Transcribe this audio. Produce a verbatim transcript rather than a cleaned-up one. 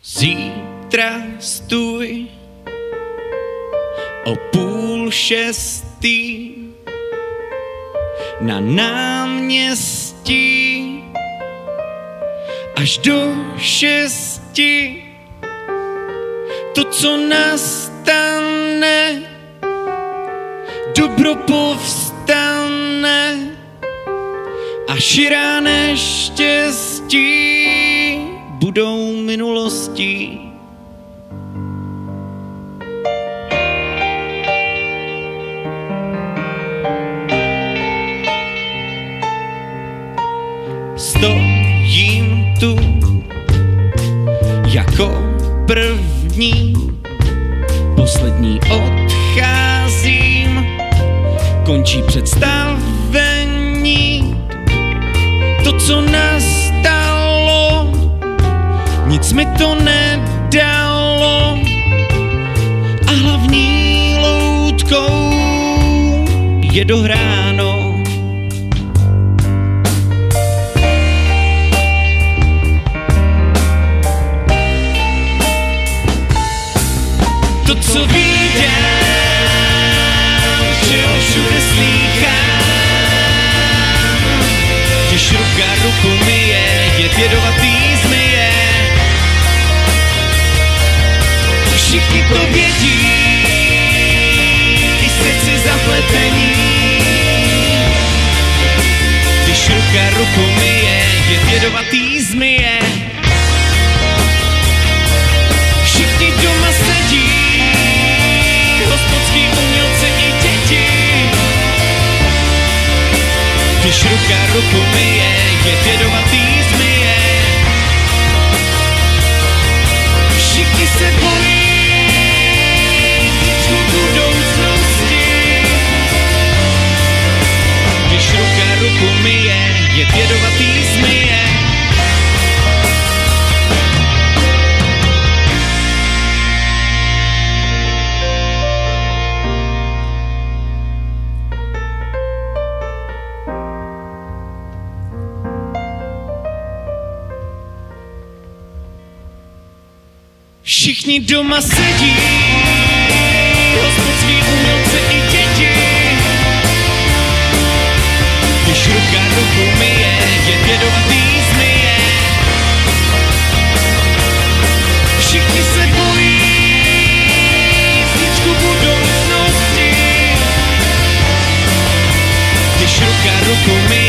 Zítra stůj o půl šestý na náměstí až do šesti. To, co nastane, dobro povstane a širá neštěstí budou minulostí. Stojím tu jako první, poslední odcházím, končí představení. To, co nastalo, nic mi to nedalo a hlavní loutkou je dohráno. To, co vídám, že ho všude slýchám, když ruka ruku myje, je jedovatý zmije. Všichni to vědí, i srdci zapletení. Když ruka ruku myje, je jedovatý zmije. Všichni doma sedí, hospodský umělci i děti. Když ruka ruku myje, je jedovatý zmije. Všichni se bojí zlu budoucnosti. Když ruka ruku myje, je jedovatý zmije. Všichni doma sedí, hospodský umělci i děti. Když ruka ruku myje, je jedovatý zmije. Všichni se bojí zítřku budoucnosti. Když ruka ruku myje,